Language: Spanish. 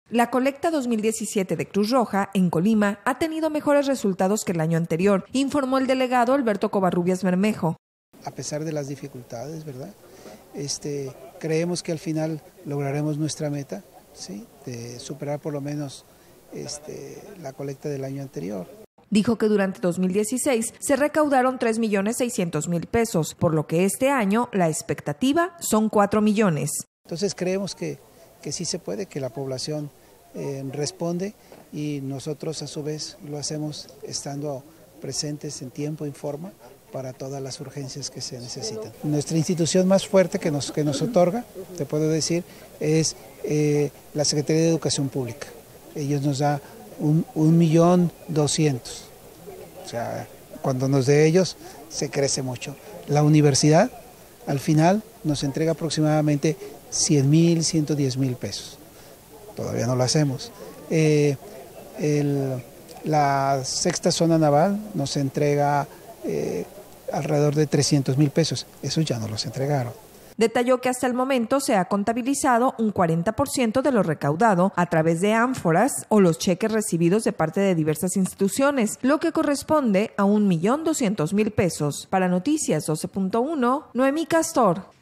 La colecta 2017 de Cruz Roja en Colima ha tenido mejores resultados que el año anterior, informó el delegado Alberto Covarrubias Bermejo. A pesar de las dificultades, ¿verdad? Creemos que al final lograremos nuestra meta, ¿sí? De superar por lo menos la colecta del año anterior. Dijo que durante 2016 se recaudaron 3.600.000 pesos, por lo que este año la expectativa son 4 millones. Entonces creemos que sí se puede, que la población responde y nosotros a su vez lo hacemos estando presentes en tiempo y forma para todas las urgencias que se necesitan. Nuestra institución más fuerte que nos otorga, te puedo decir, es la Secretaría de Educación Pública. Ellos nos da 1.200.000. O sea, cuando nos dé ellos se crece mucho. La universidad al final nos entrega aproximadamente 100.000, 110.000 pesos. Todavía no lo hacemos. La sexta zona naval nos entrega alrededor de 300.000 pesos. Esos ya no los entregaron. Detalló que hasta el momento se ha contabilizado un 40% de lo recaudado a través de ánforas o los cheques recibidos de parte de diversas instituciones, lo que corresponde a 1.200.000 pesos. Para Noticias 12.1, Noemí Castor.